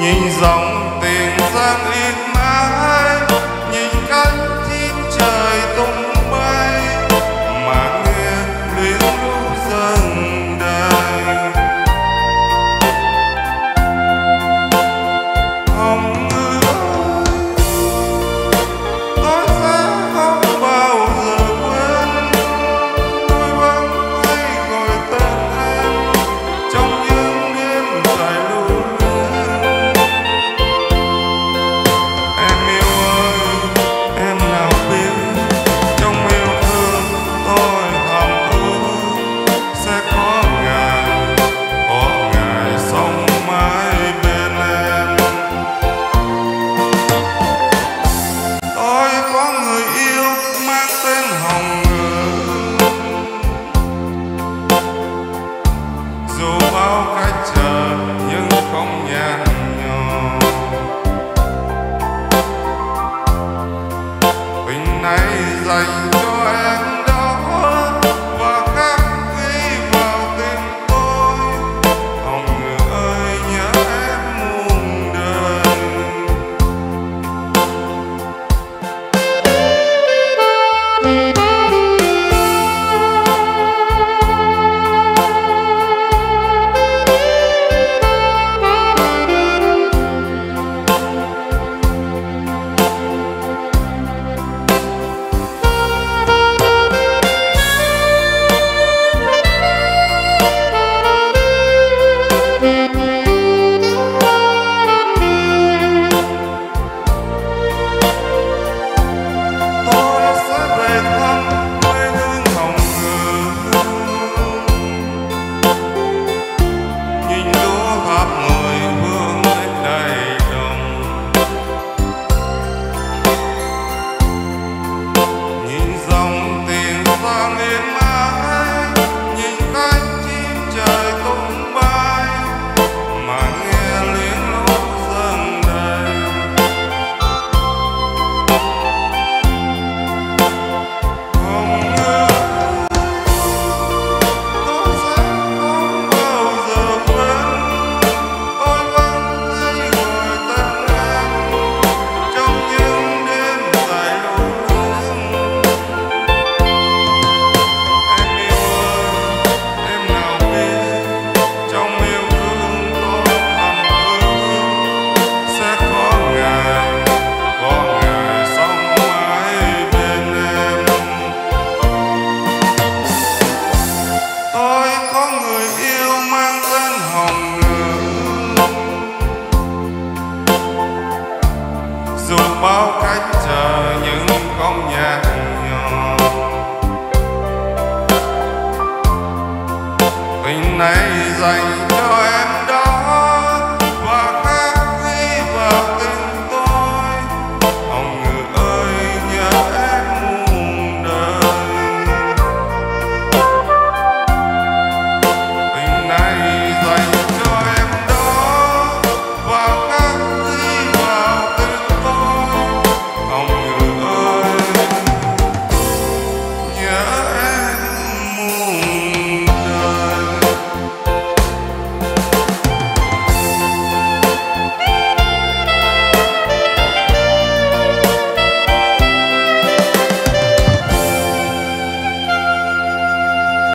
nhìn dòng tiền giang in mãi, nhìn cánh chim trời tung bay mà nghe luyến lưu dần đời. Hồng Ngự ơi, tôi sẽ không bao giờ quên, tôi vẫn hay gọi tên em trong những đêm dài lưu luyến. Em yêu ơi, em nào biết trong yêu thương tôi thầm ước sẽ có ngày sống mãi bên em. Tôi có người yêu mang tên Hồng Ngự, dù bao cách chờ nhưng không nhạt nhòa. Tình này dành cho em đó và khắc ghi vào tim tôi. Hồng Ngự ơi, nhớ em muôn đời. Tôi sẽ về thăm quê hương Hồng Ngự, nhìn lúa tháp mười vương lên đầy đồng, nhìn dòng tiền giang in mãi, nhìn cánh chim trời tung bay mà nghe luyến lưu dần đời. Hồng Ngự, tôi sẽ không bao giờ quên, tôi vẫn hay gọi tên em trong những đêm dài lưu luyến. Em yêu ơi, em nào biết trong yêu thương tôi thầm ước sẽ có ngày sống mãi bên em. Tôi có người yêu mang tên Hồng Ngự, dù bao cách chờ nhưng không nhạt nhòa. Tình này dành